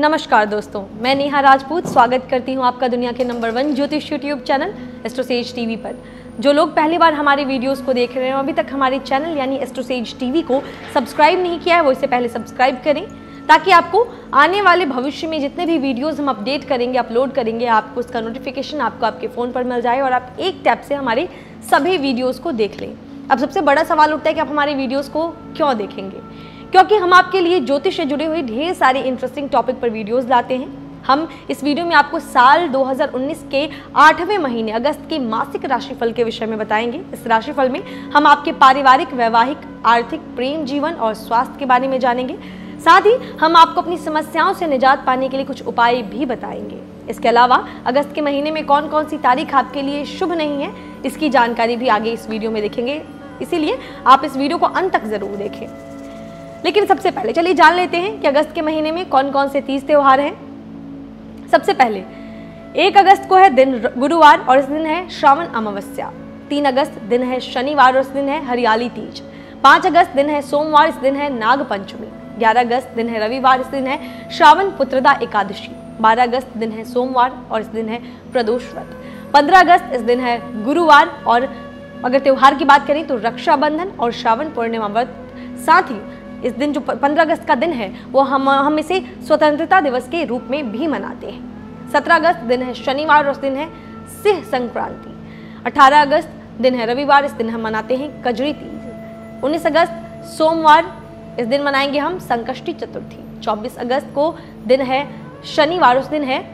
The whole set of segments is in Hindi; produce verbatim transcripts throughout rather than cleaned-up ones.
नमस्कार दोस्तों, मैं नेहा राजपूत स्वागत करती हूं आपका दुनिया के नंबर वन ज्योतिष यूट्यूब चैनल एस्ट्रोसेज टीवी पर। जो लोग पहली बार हमारे वीडियोस को देख रहे हैं और अभी तक हमारे चैनल यानी एस्ट्रोसेज टीवी को सब्सक्राइब नहीं किया है, वो इससे पहले सब्सक्राइब करें ताकि आपको आने वाले भविष्य में जितने भी वीडियोस हम अपडेट करेंगे, अपलोड करेंगे, आपको उसका नोटिफिकेशन आपको आपके फ़ोन पर मिल जाए और आप एक टैप से हमारे सभी वीडियोस को देख लें। अब सबसे बड़ा सवाल उठता है कि आप हमारे वीडियोस को क्यों देखेंगे? क्योंकि हम आपके लिए ज्योतिष से जुड़े हुए ढेर सारे इंटरेस्टिंग टॉपिक पर वीडियोस लाते हैं। हम इस वीडियो में आपको साल दो हज़ार उन्नीस के आठवें महीने अगस्त के मासिक राशिफल के विषय में बताएंगे। इस राशिफल में हम आपके पारिवारिक, वैवाहिक, आर्थिक, प्रेम जीवन और स्वास्थ्य के बारे में जानेंगे। साथ ही हम आपको अपनी समस्याओं से निजात पाने के लिए कुछ उपाय भी बताएंगे। इसके अलावा अगस्त के महीने में कौन कौन सी तारीख आपके लिए शुभ नहीं है, इसकी जानकारी भी आगे इस वीडियो में देखेंगे, इसीलिए आप इस वीडियो को अंत तक जरूर देखें। लेकिन सबसे पहले चलिए जान लेते हैं कि अगस्त के महीने में कौन कौन से तीज त्योहार हैं। सबसे पहले एक अगस्त को है दिन गुरुवार और इस दिन है श्रावण अमावस्या। तीन अगस्त दिन है शनिवार और इस दिन है हरियाली तीज। पाँच अगस्त दिन है सोमवार, इस दिन है नाग पंचमी। ग्यारह अगस्त दिन है रविवार, इस दिन है श्रावण पुत्रदा एकादशी। बारह अगस्त दिन है सोमवार और इस दिन है प्रदोष व्रत। पंद्रह अगस्त इस दिन है गुरुवार और अगर त्योहार की बात करें तो रक्षाबंधन और श्रावण पूर्णिमा व्रत। साथ ही इस दिन जो पंद्रह अगस्त का दिन है वो हम हम इसे स्वतंत्रता दिवस के रूप में भी मनाते हैं। सत्रह अगस्त दिन है शनिवार और इस दिन है सिंह संक्रांति। अठारह अगस्त दिन है रविवार, इस दिन हम मनाते हैं कजरी तीज। उन्नीस अगस्त सोमवार, इस दिन मनाएंगे हम संकष्टी चतुर्थी। चौबीस अगस्त को दिन है शनिवार, उस दिन है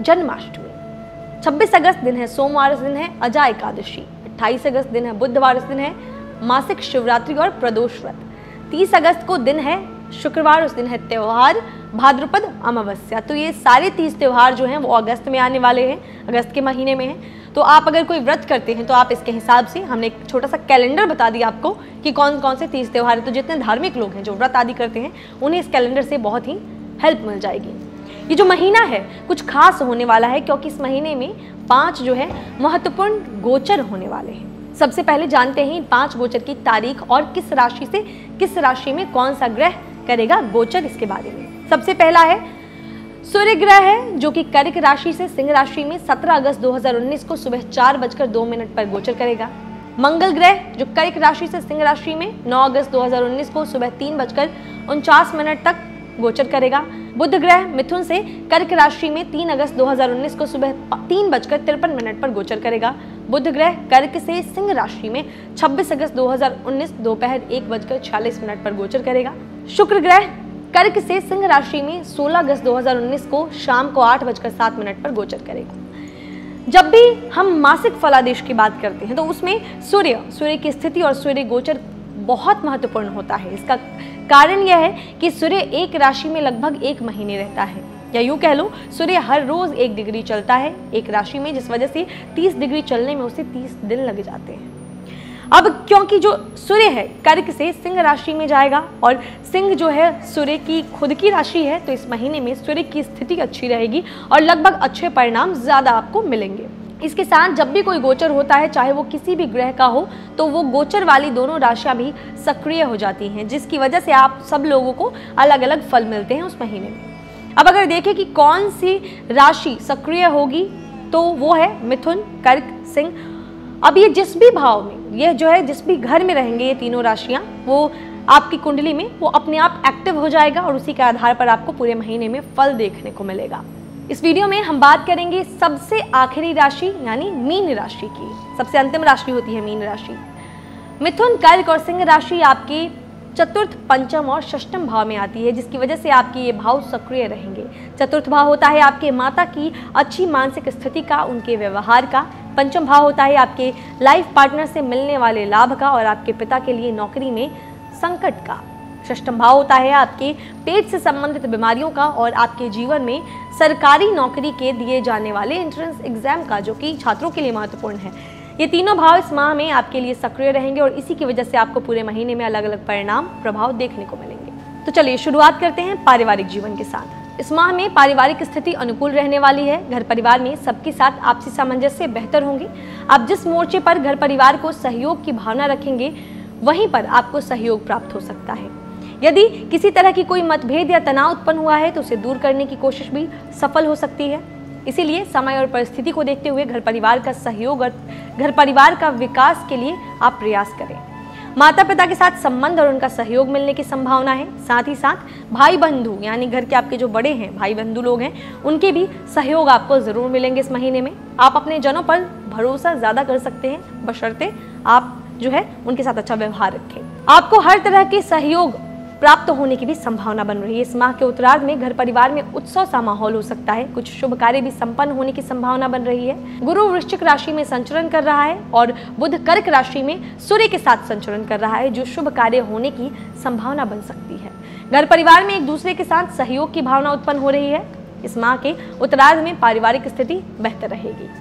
जन्माष्टमी। छब्बीस अगस्त दिन है सोमवार, इस दिन है अजा एकादशी। अट्ठाईस अगस्त दिन है बुधवार, इस दिन है मासिक शिवरात्रि और प्रदोष व्रत। तीस अगस्त को दिन है शुक्रवार, उस दिन है त्योहार भाद्रपद अमावस्या। तो ये सारे तीस त्योहार जो हैं वो अगस्त में आने वाले हैं, अगस्त के महीने में हैं। तो आप अगर कोई व्रत करते हैं तो आप इसके हिसाब से, हमने एक छोटा सा कैलेंडर बता दिया आपको कि कौन कौन से तीस त्योहार हैं। तो जितने धार्मिक लोग हैं जो व्रत आदि करते हैं उन्हें इस कैलेंडर से बहुत ही हेल्प मिल जाएगी। ये जो महीना है कुछ खास होने वाला है क्योंकि इस महीने में पाँच जो है महत्वपूर्ण गोचर होने वाले हैं। सबसे पहले जानते हैं इन पांच गोचर की तारीख और किस राशि से किस राशि में कौन सा ग्रह करेगा गोचर, इसके बारे में। सबसे पहला है सूर्य ग्रह है जो कि कर्क राशि से सिंह राशि में सत्रह अगस्त दो हज़ार उन्नीस को सुबह चार बजकर दो मिनट पर गोचर करेगा। मंगल ग्रह जो कर्क राशि से सिंह राशि में नौ अगस्त दो हज़ार उन्नीस को सुबह तीन बजकर उनचास मिनट तक गोचर करेगा। बुध ग्रह मिथुन से कर्क राशि में तीन अगस्त दो हज़ार उन्नीस को सुबह तीन बजकर तिरपन मिनट पर गोचर करेगा। बुध ग्रह कर्क से सिंह राशि में छब्बीस अगस्त दो हज़ार उन्नीस दोपहर एक बजकर छियालीस मिनट पर गोचर करेगा। शुक्र ग्रह कर्क से सिंह राशि में सोलह अगस्त दो हज़ार उन्नीस को शाम को आठ बजकर सात मिनट पर गोचर करेगा। जब भी हम मासिक फलादेश की बात करते हैं तो उसमें सूर्य सूर्य की स्थिति और सूर्य गोचर बहुत महत्वपूर्ण होता है। इसका कारण यह है कि सूर्य एक राशि में लगभग एक महीने रहता है, या यूं कह लो सूर्य हर रोज एक डिग्री चलता है एक राशि में, जिस वजह से तीस डिग्री चलने में उसे तीस दिन लग जाते हैं। अब क्योंकि जो सूर्य है कर्क से सिंह राशि में जाएगा और सिंह जो है सूर्य की खुद की राशि है, तो इस महीने में सूर्य की स्थिति अच्छी रहेगी और लगभग अच्छे परिणाम ज्यादा आपको मिलेंगे। इसके साथ जब भी कोई गोचर होता है, चाहे वो किसी भी ग्रह का हो, तो वो गोचर वाली दोनों राशियां भी सक्रिय हो जाती हैं, जिसकी वजह से आप सब लोगों को अलग अलग फल मिलते हैं उस महीने में। अब अगर देखें कि कौन सी राशि सक्रिय होगी तो वो है मिथुन, कर्क, सिंह। अब ये जिस भी भाव में, ये जो है जिस भी घर में रहेंगे ये तीनों राशियां, वो आपकी कुंडली में वो अपने आप एक्टिव हो जाएगा और उसी के आधार पर आपको पूरे महीने में फल देखने को मिलेगा। इस वीडियो में हम बात करेंगे सबसे आखिरी राशि यानी मीन राशि की। सबसे अंतिम राशि होती है मीन राशि। मिथुन, कर्क और सिंह राशि आपकी चतुर्थ, पंचम और षष्ठम भाव में आती है, जिसकी वजह से आपके ये भाव सक्रिय रहेंगे। चतुर्थ भाव होता है आपके माता की अच्छी मानसिक स्थिति का, उनके व्यवहार का। पंचम भाव होता है आपके लाइफ पार्टनर से मिलने वाले लाभ का और आपके पिता के लिए नौकरी में संकट का। षष्ठम भाव होता है आपके पेट से संबंधित बीमारियों का और आपके जीवन में सरकारी नौकरी के दिए जाने वाले एंट्रेंस एग्जाम का, जो कि छात्रों के लिए महत्वपूर्ण है। ये तीनों भाव इस माह में आपके लिए सक्रिय रहेंगे और इसी की वजह से आपको पूरे महीने में अलग अलग परिणाम प्रभाव देखने को मिलेंगे। तो चलिए शुरुआत करते हैं पारिवारिक जीवन के साथ। इस माह में पारिवारिक स्थिति अनुकूल रहने वाली है। घर परिवार में सबके साथ आपसी सामंजस्य बेहतर होंगे। आप जिस मोर्चे पर घर परिवार को सहयोग की भावना रखेंगे वहीं पर आपको सहयोग प्राप्त हो सकता है। यदि किसी तरह की कोई मतभेद या तनाव उत्पन्न हुआ है तो उसे दूर करने की कोशिश भी सफल हो सकती है। इसीलिए समय और परिस्थिति को देखते हुए घर परिवार का सहयोग और घर परिवार का विकास के लिए आप प्रयास करें। माता पिता के साथ संबंध और उनका सहयोग मिलने की संभावना है। साथ ही साथ भाई बंधु यानी घर के आपके जो बड़े हैं, भाई बंधु लोग हैं, उनके भी सहयोग आपको जरूर मिलेंगे इस महीने में। आप अपने जनों पर भरोसा ज्यादा कर सकते हैं, बशर्ते आप जो है उनके साथ अच्छा व्यवहार रखें। आपको हर तरह के सहयोग प्राप्त होने की भी संभावना बन रही है। इस माह के उत्तरार्ध में घर परिवार में उत्सव सा माहौल हो सकता है। कुछ शुभ कार्य भी संपन्न होने की संभावना बन रही है। गुरु वृश्चिक राशि में संचरण कर रहा है और बुध कर्क राशि में सूर्य के साथ संचरण कर रहा है, जो शुभ कार्य होने की संभावना बन सकती है। घर परिवार में एक दूसरे के साथ सहयोग की भावना उत्पन्न हो रही है। इस माह के उत्तरार्ध में पारिवारिक स्थिति बेहतर रहेगी।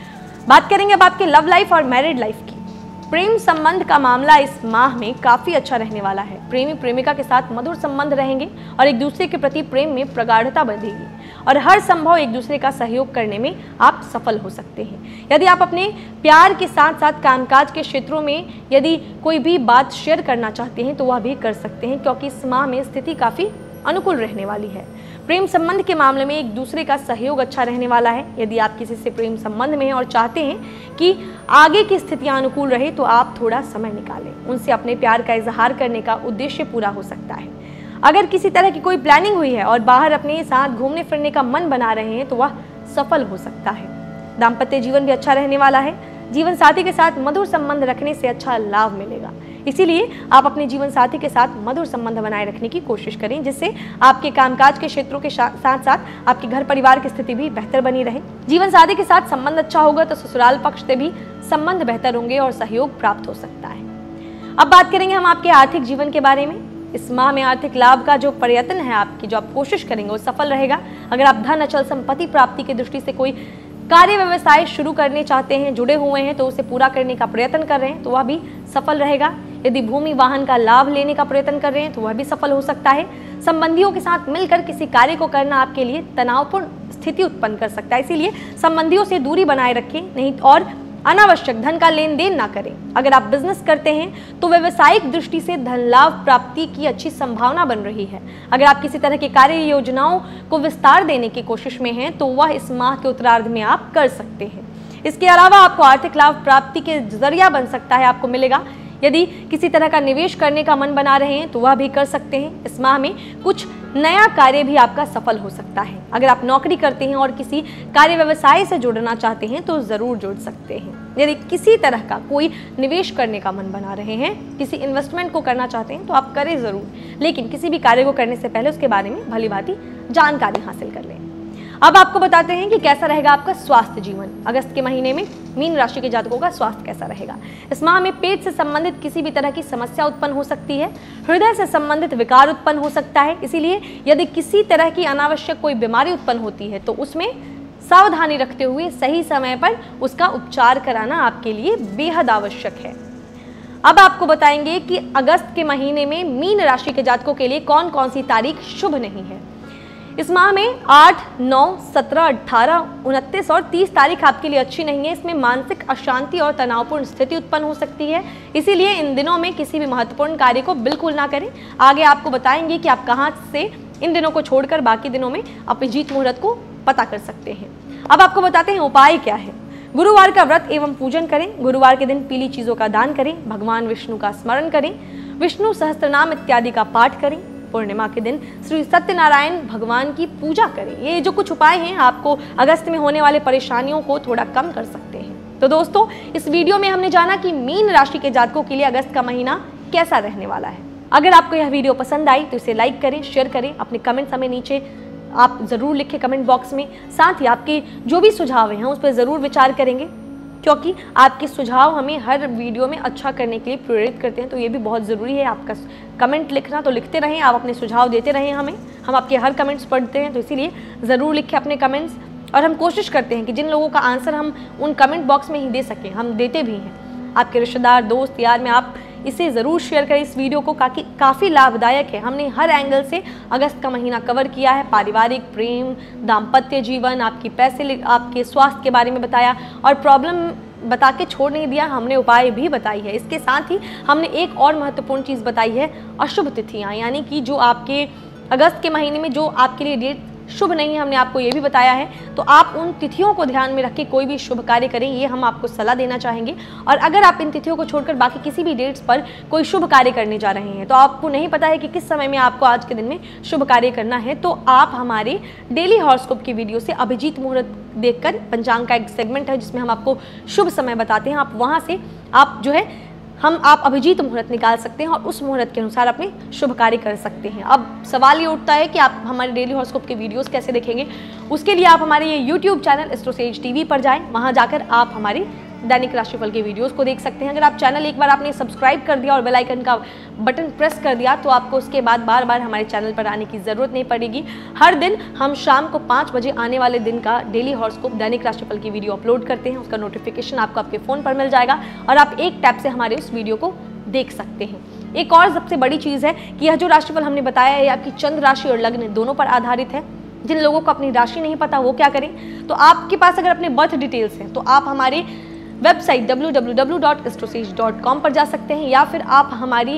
बात करेंगे अब आपके लव लाइफ और मैरिड लाइफ की। प्रेम संबंध का मामला इस माह में काफी अच्छा रहने वाला है। प्रेमी प्रेमिका के साथ मधुर संबंध रहेंगे और एक दूसरे के प्रति प्रेम में प्रगाढ़ता बढ़ेगी और हर संभव एक दूसरे का सहयोग करने में आप सफल हो सकते हैं। यदि आप अपने प्यार के साथ साथ कामकाज के क्षेत्रों में यदि कोई भी बात शेयर करना चाहते हैं तो वह भी कर सकते हैं, क्योंकि इस माह में स्थिति काफी अनुकूल रहने वाली है। प्रेम संबंध के मामले में एक दूसरे का सहयोग अच्छा रहने वाला है। यदि आप किसी से प्रेम संबंध में हैं और चाहते हैं कि आगे की स्थितियां अनुकूल रहे तो आप थोड़ा समय निकालें। उनसे अपने प्यार का इजहार करने का उद्देश्य पूरा हो सकता है। अगर किसी तरह की कोई प्लानिंग हुई है और बाहर अपने साथ घूमने फिरने का मन बना रहे हैं तो वह सफल हो सकता है। दाम्पत्य जीवन भी अच्छा रहने वाला है। जीवन साथी के साथ मधुर संबंध रखने से अच्छा लाभ मिलेगा। इसीलिए आप अपने जीवन साथी के साथ मधुर संबंध बनाए रखने की कोशिश करें, जिससे आपके कामकाज के क्षेत्रों के साथ साथ आपके घर परिवार की स्थिति भी बेहतर बनी रहे। जीवन साथी के साथ संबंध अच्छा होगा तो ससुराल पक्ष से भी संबंध बेहतर होंगे और सहयोग प्राप्त हो सकता है। अब बात करेंगे हम आपके आर्थिक जीवन के बारे में। इस माह में आर्थिक लाभ का जो प्रयत्न है आपकी, जो आप कोशिश करेंगे वो सफल रहेगा। अगर आप धन अचल संपत्ति प्राप्ति की दृष्टि से कोई कार्य व्यवसाय शुरू करने चाहते हैं, जुड़े हुए हैं, तो उसे पूरा करने का प्रयत्न कर रहे हैं तो वह भी सफल रहेगा। यदि भूमि वाहन का लाभ लेने का प्रयत्न कर रहे हैं तो वह भी सफल हो सकता है। संबंधियों के साथ मिलकर किसी कार्य को करना आपके लिए तनावपूर्ण स्थिति उत्पन्न कर सकता है, इसीलिए संबंधियों से दूरी बनाए रखें, नहीं और अनावश्यक धन का लेन देन ना करें। अगर आप बिजनेस करते हैं तो व्यवसायिक दृष्टि से धन लाभ प्राप्ति की अच्छी संभावना बन रही है। अगर आप किसी तरह की कार्य योजनाओं को विस्तार देने की कोशिश में हैं तो वह इस माह के उत्तरार्ध में आप कर सकते हैं। इसके अलावा आपको आर्थिक लाभ प्राप्ति के जरिया बन सकता है, आपको मिलेगा। यदि किसी तरह का निवेश करने का मन बना रहे हैं तो वह भी कर सकते हैं। इस माह में कुछ नया कार्य भी आपका सफल हो सकता है। अगर आप नौकरी करते हैं और किसी कार्य व्यवसाय से जुड़ना चाहते हैं तो जरूर जुड़ सकते हैं। यदि किसी तरह का कोई निवेश करने का मन बना रहे हैं, किसी इन्वेस्टमेंट को करना चाहते हैं तो आप करें जरूर, लेकिन किसी भी कार्य को करने से पहले उसके बारे में भली भांति जानकारी हासिल कर लें। अब आपको बताते हैं कि कैसा रहेगा आपका स्वास्थ्य जीवन। अगस्त के महीने में मीन राशि के जातकों का स्वास्थ्य कैसा रहेगा। इस माह में पेट से संबंधित किसी भी तरह की समस्या उत्पन्न हो सकती है। हृदय से संबंधित विकार उत्पन्न हो सकता है। इसीलिए यदि किसी तरह की अनावश्यक कोई बीमारी उत्पन्न होती है तो उसमें सावधानी रखते हुए सही समय पर उसका उपचार कराना आपके लिए बेहद आवश्यक है। अब आपको बताएंगे कि अगस्त के महीने में मीन राशि के जातकों के लिए कौन कौन सी तारीख शुभ नहीं है। इस माह में आठ, नौ, सत्रह, अठारह, उनतीस और तीस तारीख आपके लिए अच्छी नहीं है। इसमें मानसिक अशांति और तनावपूर्ण स्थिति उत्पन्न हो सकती है। इसीलिए इन दिनों में किसी भी महत्वपूर्ण कार्य को बिल्कुल ना करें। आगे आपको बताएंगे कि आप कहां से इन दिनों को छोड़कर बाकी दिनों में अभिजीत मुहूर्त को पता कर सकते हैं। अब आपको बताते हैं उपाय क्या है। गुरुवार का व्रत एवं पूजन करें। गुरुवार के दिन पीली चीजों का दान करें। भगवान विष्णु का स्मरण करें। विष्णु सहस्त्रनाम इत्यादि का पाठ करें। पूर्णिमा के दिन श्री सत्यनारायण भगवान की पूजा करें। ये जो कुछ उपाय हैं आपको अगस्त में होने वाले परेशानियों को थोड़ा कम कर सकते हैं। तो दोस्तों, इस वीडियो में हमने जाना कि मीन राशि के जातकों के लिए अगस्त का महीना कैसा रहने वाला है। अगर आपको यह वीडियो पसंद आई तो इसे लाइक करें, शेयर करें, अपने कमेंट्स हमें नीचे आप जरूर लिखें कमेंट बॉक्स में। साथ ही आपके जो भी सुझाव हैं उस पर जरूर विचार करेंगे, क्योंकि आपके सुझाव हमें हर वीडियो में अच्छा करने के लिए प्रेरित करते हैं। तो ये भी बहुत ज़रूरी है आपका कमेंट लिखना, तो लिखते रहें, आप अपने सुझाव देते रहें हमें। हम आपके हर कमेंट्स पढ़ते हैं, तो इसीलिए ज़रूर लिखें अपने कमेंट्स। और हम कोशिश करते हैं कि जिन लोगों का आंसर हम उन कमेंट बॉक्स में ही दे सकें, हम देते भी हैं। आपके रिश्तेदार, दोस्त, यार में आप इसे ज़रूर शेयर करें इस वीडियो को, काफ़ी काफ़ी लाभदायक है। हमने हर एंगल से अगस्त का महीना कवर किया है। पारिवारिक, प्रेम, दाम्पत्य जीवन, आपकी पैसे, आपके स्वास्थ्य के बारे में बताया और प्रॉब्लम बता के छोड़ नहीं दिया, हमने उपाय भी बताई है। इसके साथ ही हमने एक और महत्वपूर्ण चीज़ बताई है, अशुभ तिथियाँ, यानी कि जो आपके अगस्त के महीने में जो आपके लिए डेट शुभ नहीं है, हमने आपको ये भी बताया है। तो आप उन तिथियों को ध्यान में रख के कोई भी शुभ कार्य करें, ये हम आपको सलाह देना चाहेंगे। और अगर आप इन तिथियों को छोड़कर बाकी किसी भी डेट्स पर कोई शुभ कार्य करने जा रहे हैं, तो आपको नहीं पता है कि किस समय में आपको आज के दिन में शुभ कार्य करना है, तो आप हमारे डेली हॉरोस्कोप की वीडियो से अभिजीत मुहूर्त देखकर, पंचांग का एक सेगमेंट है जिसमें हम आपको शुभ समय बताते हैं, आप वहाँ से आप जो है हम आप अभिजीत मुहूर्त निकाल सकते हैं और उस मुहूर्त के अनुसार अपने शुभ कार्य कर सकते हैं। अब सवाल ये उठता है कि आप हमारे डेली हॉरोस्कोप के वीडियोस कैसे देखेंगे। उसके लिए आप हमारे ये यूट्यूब चैनल एस्ट्रोसेज टीवी पर जाएं, वहां जाकर आप हमारे दैनिक राशिफल के वीडियोस को देख सकते हैं। अगर आप चैनल एक बार आपने सब्सक्राइब कर दिया और बेल आइकन का बटन प्रेस कर दिया, तो आपको उसके बाद बार बार हमारे चैनल पर आने की ज़रूरत नहीं पड़ेगी। हर दिन हम शाम को पाँच बजे आने वाले दिन का डेली हॉरोस्कोप दैनिक राशिफल की वीडियो अपलोड करते हैं। उसका नोटिफिकेशन आपको आपके फ़ोन पर मिल जाएगा और आप एक टैप से हमारे उस वीडियो को देख सकते हैं। एक और सबसे बड़ी चीज़ है कि यह जो राशिफल हमने बताया है, आपकी चंद्र राशि और लग्न दोनों पर आधारित है। जिन लोगों को अपनी राशि नहीं पता वो क्या करें, तो आपके पास अगर अपने बर्थ डिटेल्स हैं तो आप हमारे website W W W dot AstroSage dot com पर जा सकते हैं, या फिर आप हमारी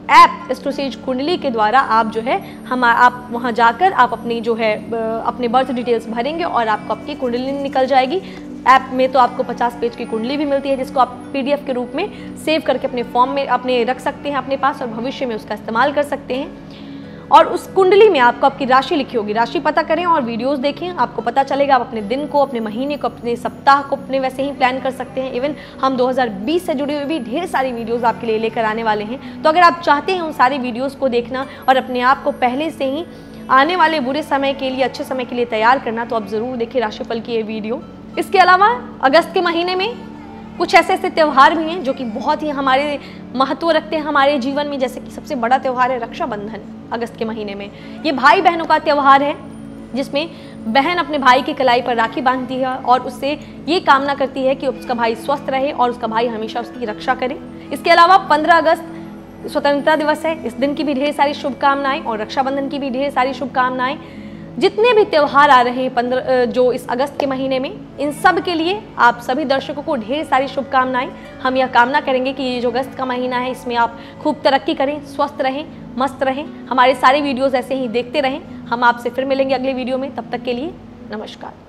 ऐप एस्ट्रोसेज कुंडली के द्वारा आप जो है हम आप वहां जाकर आप अपनी जो है अपने बर्थ डिटेल्स भरेंगे और आपको आपकी कुंडली निकल जाएगी। ऐप में तो आपको पचास पेज की कुंडली भी मिलती है, जिसको आप पीडीएफ के रूप में सेव करके अपने फॉर्म में अपने रख सकते हैं अपने पास और भविष्य में उसका इस्तेमाल कर सकते हैं। और उस कुंडली में आपको आपकी राशि लिखी होगी, राशि पता करें और वीडियोस देखें, आपको पता चलेगा। आप अपने दिन को, अपने महीने को, अपने सप्ताह को अपने वैसे ही प्लान कर सकते हैं। इवन हम दो हज़ार बीस से जुड़ी हुई भी ढेर सारी वीडियोस आपके लिए लेकर आने वाले हैं। तो अगर आप चाहते हैं उन सारी वीडियोस को देखना और अपने आप को पहले से ही आने वाले बुरे समय के लिए, अच्छे समय के लिए तैयार करना, तो आप ज़रूर देखिए राशिफल की ये वीडियो। इसके अलावा अगस्त के महीने में कुछ ऐसे ऐसे त्यौहार भी हैं जो कि बहुत ही हमारे महत्व रखते हैं हमारे जीवन में। जैसे कि सबसे बड़ा त्यौहार है रक्षाबंधन अगस्त के महीने में। ये भाई बहनों का त्यौहार है, जिसमें बहन अपने भाई की कलाई पर राखी बांधती है और उससे ये कामना करती है कि उसका भाई स्वस्थ रहे और उसका भाई हमेशा उसकी रक्षा करे। इसके अलावा पंद्रह अगस्त स्वतंत्रता दिवस है, इस दिन की भी ढेर सारी शुभकामनाएं और रक्षाबंधन की भी ढेर सारी शुभकामनाएं। जितने भी त्यौहार आ रहे हैं पंद्रह जो इस अगस्त के महीने में, इन सब के लिए आप सभी दर्शकों को ढेर सारी शुभकामनाएं। हम यह कामना करेंगे कि ये जो अगस्त का महीना है इसमें आप खूब तरक्की करें, स्वस्थ रहें, मस्त रहें, हमारे सारे वीडियोस ऐसे ही देखते रहें। हम आपसे फिर मिलेंगे अगले वीडियो में, तब तक के लिए नमस्कार।